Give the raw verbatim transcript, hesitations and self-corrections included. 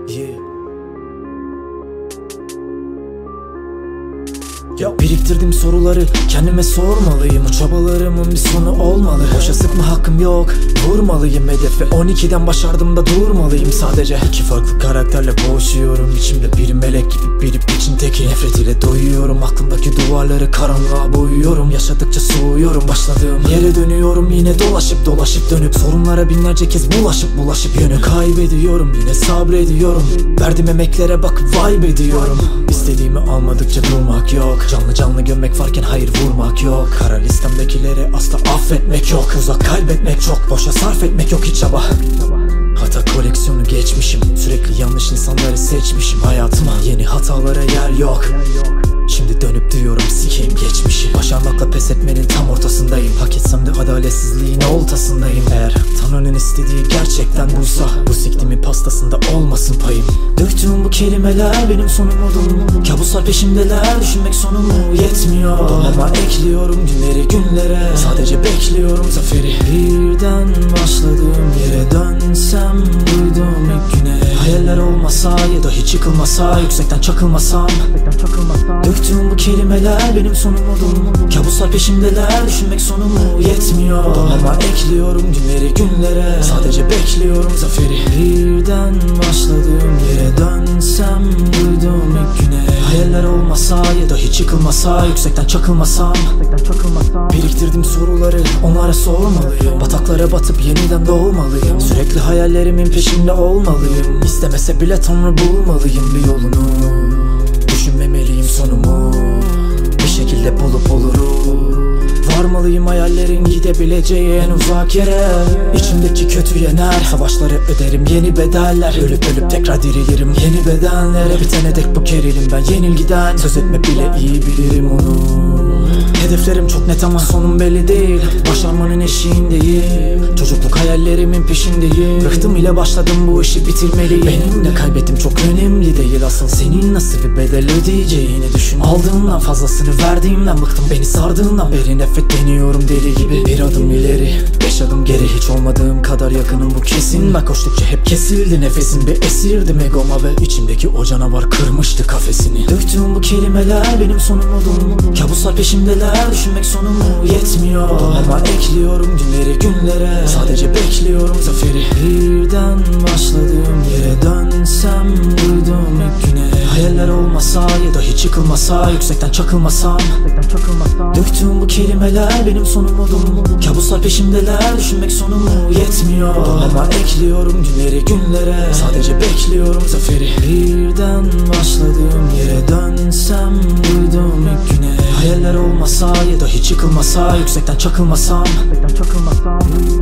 Yeah. Ya biriktirdim soruları, kendime sormalıyım. Bu çabalarımın bir sonu olmalı. Boşa sıkma hakkım yok, vurmalıyım hedefe. on ikiden başardım da durmalıyım sadece. İki farklı karakterle boğuşuyorum. İçimde biri melek gibi, biri piçin teki. Nefret ile doyuyorum, aklımdaki duvarları karanlığa boyuyorum. Yaşadıkça soğuyorum, başladığım yere dönüyorum. Yine dolaşıp dolaşıp dönüp sorunlara binlerce kez bulaşıp bulaşıp yönü kaybediyorum. Yine sabrediyorum, verdiğim emeklere bak vibe ediyorum. İstediğimi almadıkça durmak yok. Canlı canlı gömmek varken hayır vurmak yok. Kara listemdekileri asla affetmek yok. Uzak kaybetmek çok, boşa sarf etmek yok hiç çaba. Hata koleksiyonu geçmişim, sürekli yanlış insanları seçmişim. Hayatıma yeni hatalara yer yok. Şimdi dönüp diyorum sikeyim geçmişi. Başarmakla pes etmenin tam ortasındayım. Hak etsem de adaletsizliğin oltasındayım. Eğer Tanrı'nın istediği gerçekten buysa, bu siktimin pastasında olmasın payım. Döktüğüm bu kelimeler benim sonum odum. Kabuslar peşimdeler, düşünmek sonumu yetmiyor. Ama ekliyorum günleri günlere, sadece bekliyorum zaferi. Birden başladığım yere dönsem, duyduğum ilk güne. Hayaller olmasa ya da hiç yıkılmasa, yüksekten çakılmasam. Döktüğüm bu kelimeler benim sonum odum. Kabuslar peşimdeler, düşünmek sonumu yetmiyor. Ama ekliyorum günleri günlere, sadece bekliyorum zaferi. Birden başladığım yere dönsem, duyduğum ilk güne. Hayaller olmasa ya da hiç yıkılmasa, yüksekten çakılmasam. Biriktirdim soruları, onlara sormalıyım. Bataklara batıp yeniden doğmalıyım. Sürekli hayallerimin peşinde olmalıyım. İstemese bile Tanrı bulmalıyım bir yolunu. Düşünmemeliyim sonumu, bir şekilde bulup olurum. Varmalıyım hayallerin gidebileceği en uzak yere. İçimdeki kötü yener, savaşları öderim yeni bedeller. Ölüp ölüp tekrar dirilirim yeni bedenlere. Bitene dek bu gerilim ben yenilgiden. Söz etme bile iyi bilirim onu. Hedeflerim çok net ama sonum belli değil. Başarmanın eşiğindeyim, çocukluk hayallerimin peşindeyim. Bıktım ile başladım bu işi bitirmeliyim. Benim ne kaybettim çok önemli değil, asıl senin nasıl bir bedel ödeyeceğini düşün. Aldığımdan fazlasını verdiğimden bıktım, beni sardığından beri nefret deniyorum deli gibi. Bir adım ileri, beş adım geri, hiç olmadığım kadar yakınım bu kesin. Ben koştukça hep kesildi nefesim, bir esirdim egoma ve içimdeki o canavar kırmıştı kafesini. Döktüğüm bu kelimeler benim sonum odum. Kabuslar peşimdeler, düşünmek sonumu yetmiyor. Ama ekliyorum günleri günlere, sadece bekliyorum zaferi. Birden başladığım yere dönsem, duyduğum ilk güne. Hayaller olmasa ya da hiç yıkılmasa, yüksekten çakılmasam. Döktüğüm bu kelimeler benim sonum odum. Kabuslar peşimdeler, düşünmek sonumu yetmiyor. Ama ekliyorum günleri günlere, sadece bekliyorum zaferi. Birden başladığım yere dönsem, duyduğum ilk güne. Hayaller olmasa ya da hiç yıkılmasa, yüksekten çakılmasam.